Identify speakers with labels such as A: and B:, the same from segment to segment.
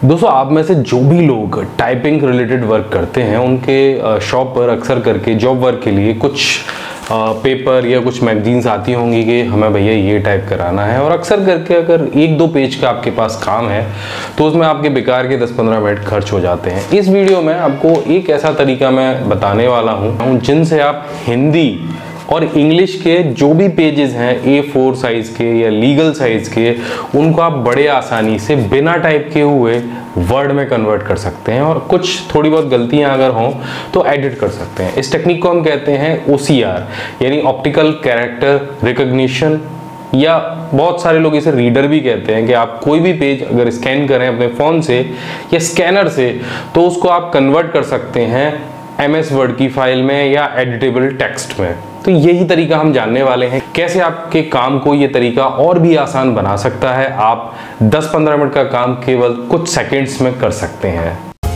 A: दोस्तों, आप में से जो भी लोग टाइपिंग रिलेटेड वर्क करते हैं उनके शॉप पर अक्सर करके जॉब वर्क के लिए कुछ पेपर या कुछ मैगजीन्स आती होंगी कि हमें भैया ये टाइप कराना है, और अक्सर करके अगर 1-2 पेज का आपके पास काम है तो उसमें आपके बेकार के 10-15 मिनट खर्च हो जाते हैं। इस वीडियो में आपको एक ऐसा तरीका मैं बताने वाला हूँ जिनसे आप हिंदी और इंग्लिश के जो भी पेजेस हैं A4 साइज़ के या लीगल साइज़ के, उनको आप बड़े आसानी से बिना टाइप के हुए वर्ड में कन्वर्ट कर सकते हैं, और कुछ थोड़ी बहुत गलतियां अगर हों तो एडिट कर सकते हैं। इस टेक्निक को हम कहते हैं OCR यानी ऑप्टिकल कैरेक्टर रिकॉग्निशन, या बहुत सारे लोग इसे रीडर भी कहते हैं कि आप कोई भी पेज अगर स्कैन करें अपने फ़ोन से या स्कैनर से तो उसको आप कन्वर्ट कर सकते हैं MS वर्ड की फाइल में या एडिटेबल टेक्स्ट में। तो यही तरीका हम जानने वाले हैं, कैसे आपके काम को ये तरीका और भी आसान बना सकता है। आप 10-15 मिनट का काम केवल कुछ सेकंड्स में कर सकते हैं।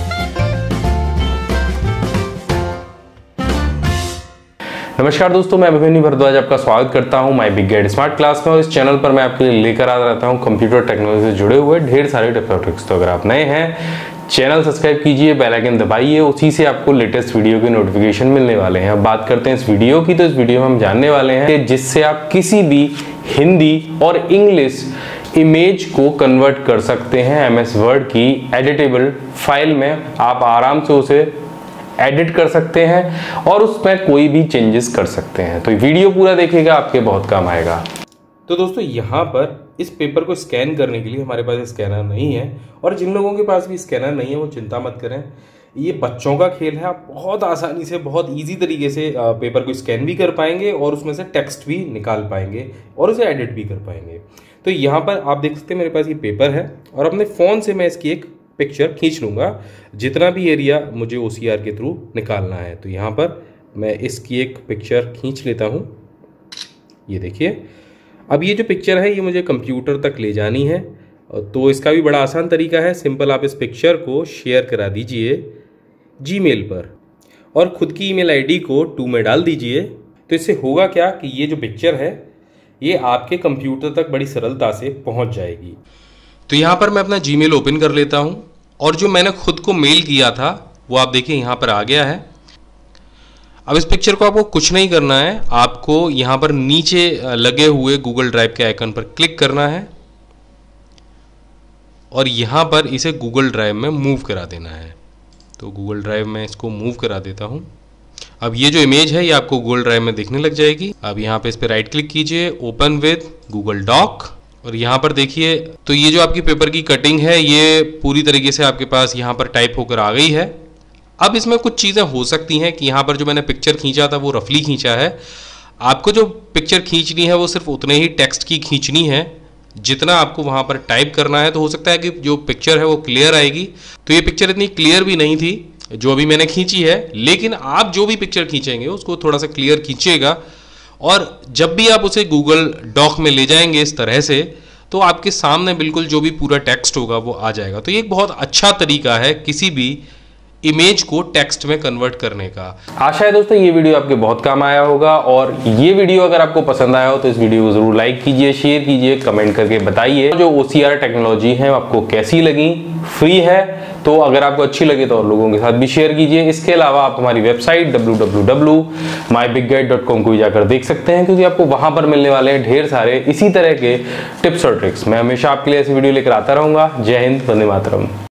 A: नमस्कार दोस्तों, मैं अभिमन्यु भारद्वाज आपका स्वागत करता हूं my big guide smart class में। और इस चैनल पर मैं आपके लिए लेकर आता रहता हूं कंप्यूटर टेक्नोलॉजी से जुड़े हुए ढेर सारे टिप्स और ट्रिक्स। तो अगर आप नए हैं, चैनल सब्सक्राइब कीजिए, बेल आइकन दबाइए, उसी से आपको लेटेस्ट वीडियो की नोटिफिकेशन मिलने वाले हैं। अब बात करते हैं इस वीडियो की। तो इस वीडियो में हम जानने वाले हैं कि जिससे आप किसी भी हिंदी और इंग्लिश इमेज को कन्वर्ट कर सकते हैं MS वर्ड की एडिटेबल फाइल में। आप आराम से उसे एडिट कर सकते हैं और उसमें कोई भी चेंजेस कर सकते हैं। तो वीडियो पूरा देखिएगा, आपके बहुत काम आएगा। तो दोस्तों, यहाँ पर इस पेपर को स्कैन करने के लिए हमारे पास स्कैनर नहीं है, और जिन लोगों के पास भी स्कैनर नहीं है वो चिंता मत करें, ये बच्चों का खेल है। आप बहुत आसानी से, बहुत इजी तरीके से पेपर को स्कैन भी कर पाएंगे और उसमें से टेक्स्ट भी निकाल पाएंगे और उसे एडिट भी कर पाएंगे। तो यहाँ पर आप देख सकते हैं मेरे पास ये पेपर है, और अपने फ़ोन से मैं इसकी एक पिक्चर खींच लूँगा, जितना भी एरिया मुझे OCR के थ्रू निकालना है। तो यहाँ पर मैं इसकी एक पिक्चर खींच लेता हूँ। ये देखिए, अब ये जो पिक्चर है ये मुझे कंप्यूटर तक ले जानी है, तो इसका भी बड़ा आसान तरीका है। सिंपल आप इस पिक्चर को शेयर करा दीजिए Gmail पर और ख़ुद की ईमेल ID को टू में डाल दीजिए। तो इससे होगा क्या कि ये जो पिक्चर है ये आपके कंप्यूटर तक बड़ी सरलता से पहुंच जाएगी। तो यहाँ पर मैं अपना Gmail ओपन कर लेता हूँ, और जो मैंने खुद को मेल किया था वो आप देखिए यहाँ पर आ गया है। अब इस पिक्चर को आपको कुछ नहीं करना है, आपको यहाँ पर नीचे लगे हुए गूगल ड्राइव के आइकन पर क्लिक करना है और यहाँ पर इसे गूगल ड्राइव में मूव करा देना है। तो गूगल ड्राइव में इसको मूव करा देता हूँ। अब ये जो इमेज है ये आपको गूगल ड्राइव में दिखने लग जाएगी। अब यहाँ पे इस पर राइट क्लिक कीजिए, ओपन विद गूगल डॉक, और यहाँ पर देखिए तो ये जो आपकी पेपर की कटिंग है ये पूरी तरीके से आपके पास यहाँ पर टाइप होकर आ गई है। अब इसमें कुछ चीज़ें हो सकती हैं कि यहाँ पर जो मैंने पिक्चर खींचा था वो रफली खींचा है। आपको जो पिक्चर खींचनी है वो सिर्फ उतने ही टेक्स्ट की खींचनी है जितना आपको वहाँ पर टाइप करना है। तो हो सकता है कि जो पिक्चर है वो क्लियर आएगी। तो ये पिक्चर इतनी क्लियर भी नहीं थी जो अभी मैंने खींची है, लेकिन आप जो भी पिक्चर खींचेंगे उसको थोड़ा सा क्लियर खींचिएगा, और जब भी आप उसे गूगल डॉक में ले जाएंगे इस तरह से, तो आपके सामने बिल्कुल जो भी पूरा टेक्स्ट होगा वो आ जाएगा। तो ये एक बहुत अच्छा तरीका है किसी भी इमेज को टेक्स्ट में कन्वर्ट करने का। आशा है दोस्तों ये वीडियो आपके बहुत काम आया होगा, और ये वीडियो अगर आपको पसंद आया हो तो इस वीडियो को जरूर लाइक कीजिए, शेयर कीजिए, कमेंट करके बताइए जो OCR टेक्नोलॉजी है आपको कैसी लगी। फ्री है, तो अगर आपको अच्छी लगे तो और लोगों के साथ भी शेयर कीजिए। इसके अलावा आप हमारी वेबसाइट www.mybiggguide.com को भी जाकर देख सकते हैं, क्योंकि आपको वहां पर मिलने वाले हैं ढेर सारे इसी तरह के टिप्स और ट्रिक्स। मैं हमेशा आपके लिए ऐसी वीडियो लेकर आता रहूंगा। जय हिंद, वंदे मातरम।